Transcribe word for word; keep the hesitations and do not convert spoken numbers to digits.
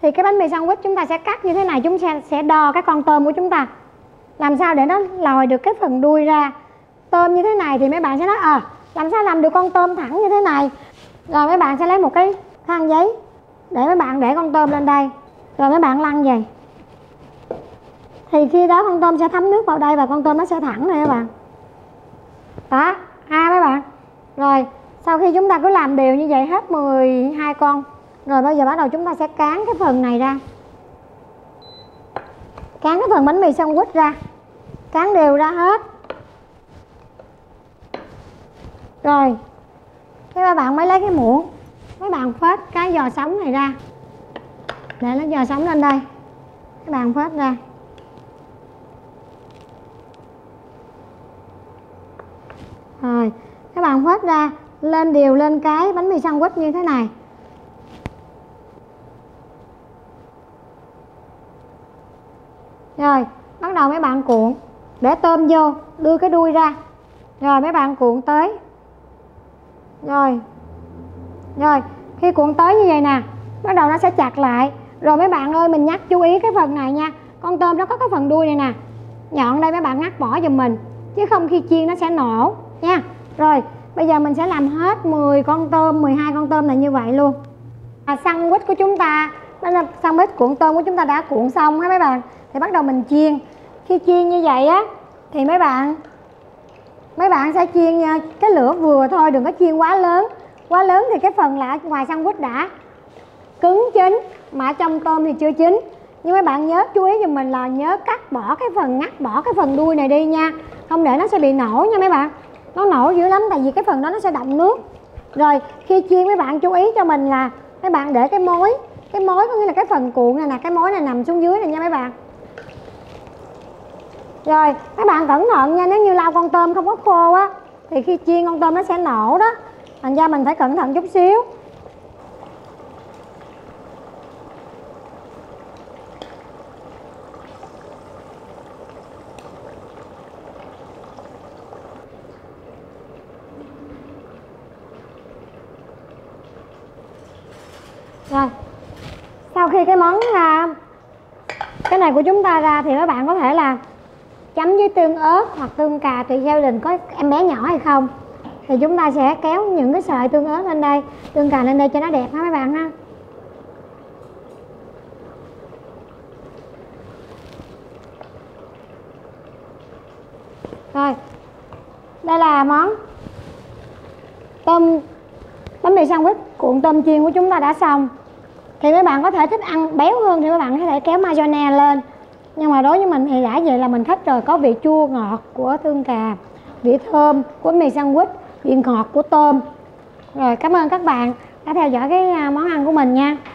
thì cái bánh mì sandwich chúng ta sẽ cắt như thế này. Chúng ta sẽ đo cái con tôm của chúng ta, làm sao để nó lòi được cái phần đuôi ra. Tôm như thế này thì mấy bạn sẽ nói à, làm sao làm được con tôm thẳng như thế này. Rồi mấy bạn sẽ lấy một cái khăn giấy để mấy bạn để con tôm lên đây, rồi mấy bạn lăn vậy. Thì khi đó con tôm sẽ thấm nước vào đây và con tôm nó sẽ thẳng này các bạn. Đó, ha mấy bạn. Rồi sau khi chúng ta cứ làm đều như vậy hết mười hai con, rồi bây giờ bắt đầu chúng ta sẽ cán cái phần này ra, cán cái phần bánh mì sandwich ra, cán đều ra hết. Rồi thế các bạn mới lấy cái muỗng, mấy bạn phết cái giò sống này ra, để nó giò sống lên đây, các bạn phết ra. Rồi các bạn phết ra lên đều lên cái bánh mì sandwich như thế này. Rồi bắt đầu mấy bạn cuộn để tôm vô, đưa cái đuôi ra. Rồi mấy bạn cuộn tới. Rồi Rồi khi cuộn tới như vậy nè, bắt đầu nó sẽ chặt lại. Rồi mấy bạn ơi, mình nhắc chú ý cái phần này nha. Con tôm nó có cái phần đuôi này nè, nhọn đây, mấy bạn ngắt bỏ giùm mình, chứ không khi chiên nó sẽ nổ nha. Rồi bây giờ mình sẽ làm hết mười con tôm, mười hai con tôm này như vậy luôn. À, sandwich của chúng ta, sandwich cuộn tôm của chúng ta đã cuộn xong ha mấy bạn. Thì bắt đầu mình chiên. Khi chiên như vậy á thì mấy bạn Mấy bạn sẽ chiên cái lửa vừa thôi, đừng có chiên quá lớn. Quá lớn thì cái phần là ngoài sandwich đã cứng chín, mà trong tôm thì chưa chín. Nhưng mấy bạn nhớ chú ý giùm mình là nhớ cắt bỏ cái phần, ngắt bỏ cái phần đuôi này đi nha, không để nó sẽ bị nổ nha mấy bạn. Nó nổ dữ lắm, tại vì cái phần đó nó sẽ đọng nước. Rồi khi chiên mấy bạn chú ý cho mình là mấy bạn để cái mối, cái mối có nghĩa là cái phần cuộn này nè, cái mối này nằm xuống dưới này nha mấy bạn. Rồi các bạn cẩn thận nha, nếu như lau con tôm không có khô á thì khi chiên con tôm nó sẽ nổ đó, thành ra mình phải cẩn thận chút xíu. Rồi sau khi cái món à, cái này của chúng ta ra thì các bạn có thể là chấm với tương ớt hoặc tương cà, tùy theo gia đình có em bé nhỏ hay không. Thì chúng ta sẽ kéo những cái sợi tương ớt lên đây, tương cà lên đây cho nó đẹp ha mấy bạn ha. Rồi đây là món tôm bánh mì sandwich cuộn tôm chiên của chúng ta đã xong. Thì mấy bạn có thể thích ăn béo hơn thì mấy bạn có thể kéo mayonnaise lên, nhưng mà đối với mình thì đã vậy là mình thích rồi. Có vị chua ngọt của tương cà, vị thơm của mì sandwich, vị ngọt của tôm. Rồi cảm ơn các bạn đã theo dõi cái món ăn của mình nha.